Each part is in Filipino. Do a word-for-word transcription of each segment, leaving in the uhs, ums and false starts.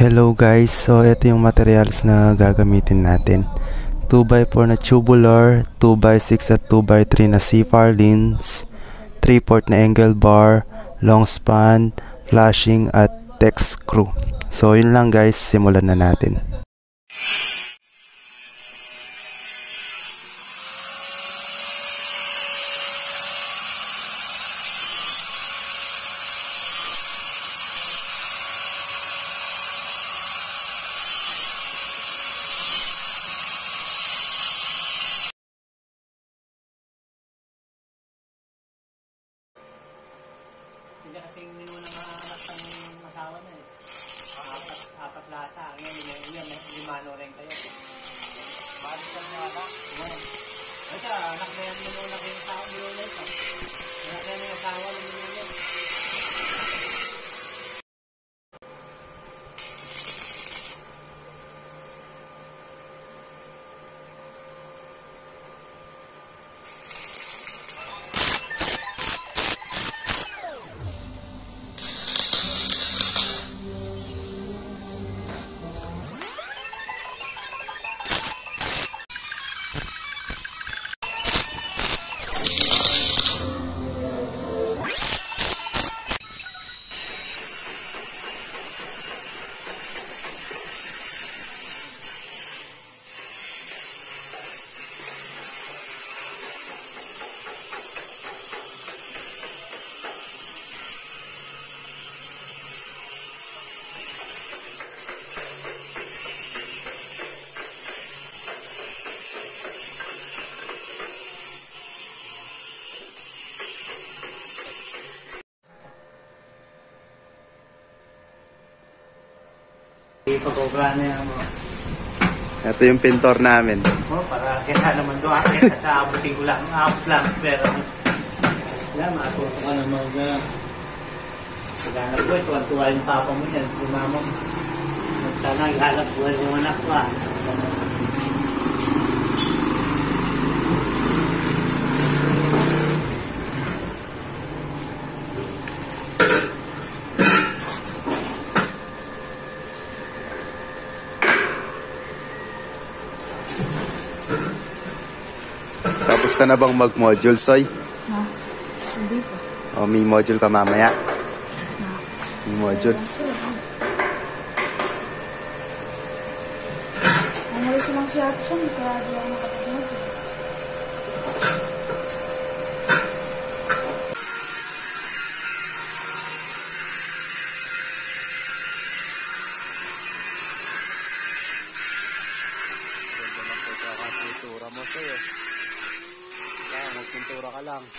Hello guys, so ito yung materials na gagamitin natin. two by four na tubular, two by six at two by three na C-F A R lens, three port na angle bar, long span, flashing at text screw. So yun lang guys, simulan na natin. Hindi kasi hindi mo na mahanap ng masawa na eh. Apat, apat lata. Ngayon, yun, limano rin kayo. Balik ka niya ba? Ngayon. Ito, anak na yan muna kayo sa akin nila ito. Anak na yan yung asawa ng nila. Ipag-obra na yan mo. Ito yung pintor namin. Oh, para kaya naman doon. Kaya sa abutin ko lang. Abot lang. Pero, yan, matuto ka na mag... Paghanap ko, tuwan-tuwa yung papa mo yan. Yung mama mo. Magtanang, halap buhay yung anak ko ah. Tapos ka na bang mag-module, Soy? Ha? Hindi po. O may module ka mamaya? Ha? May module. Umalis lang si Ate siya, kaya di ako nakapagod. Pintura mo, Soy. Kaya magpintura ka lang.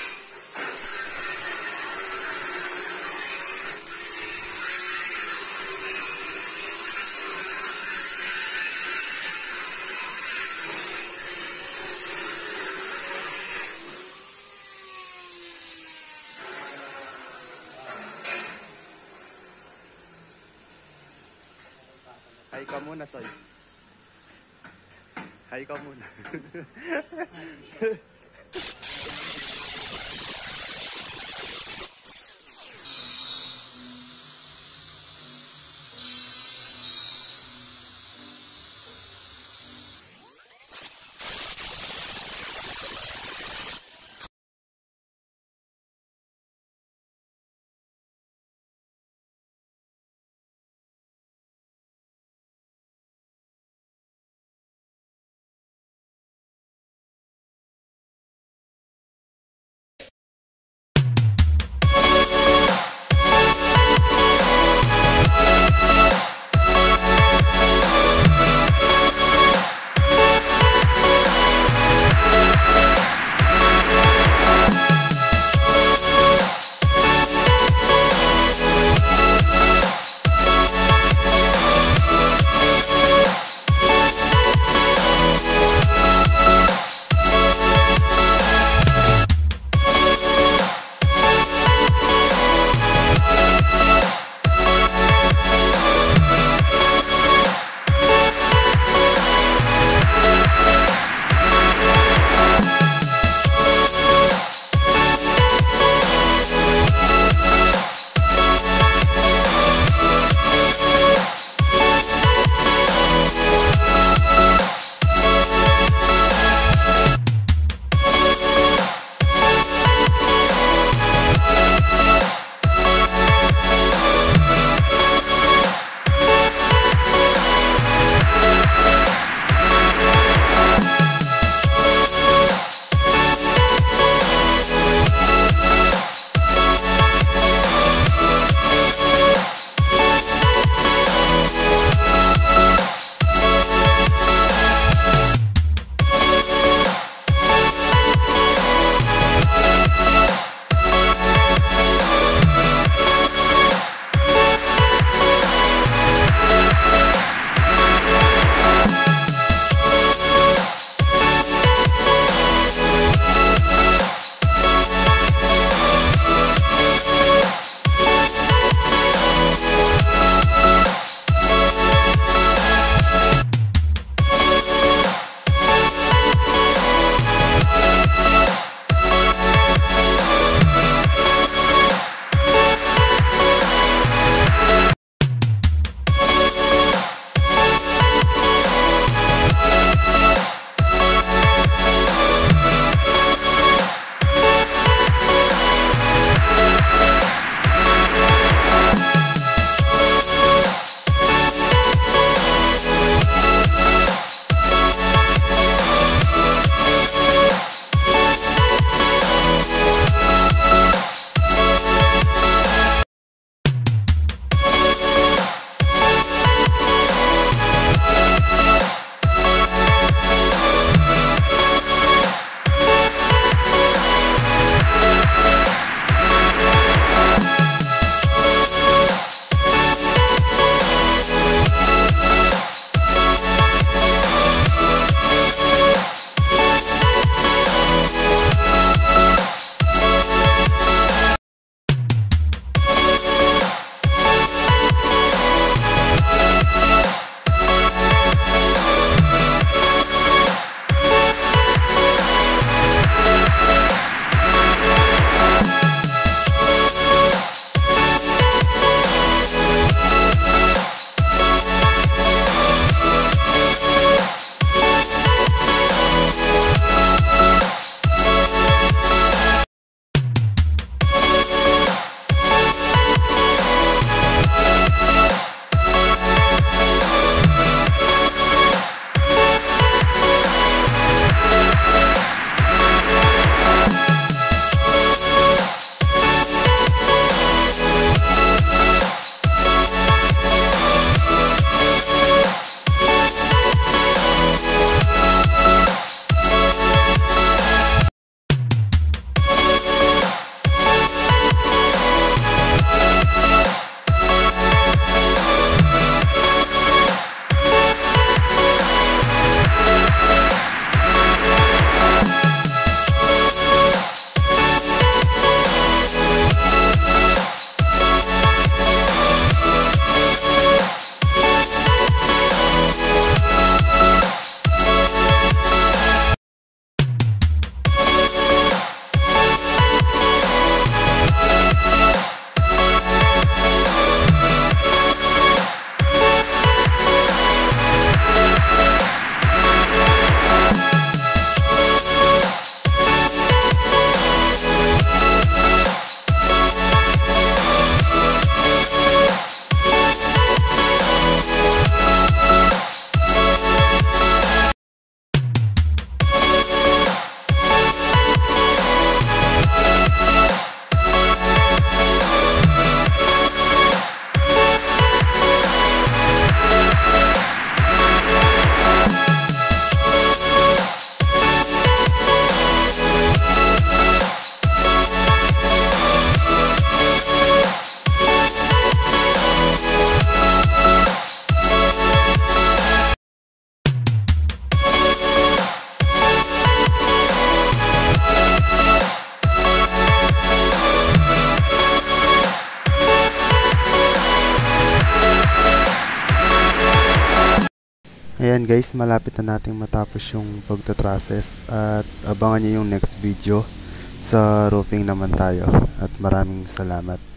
Hi ka muna, Soy. Hi ka muna. Ayan guys, malapit na nating matapos yung pagtatrusses at abangan nyo yung next video. Sa roofing naman tayo at maraming salamat.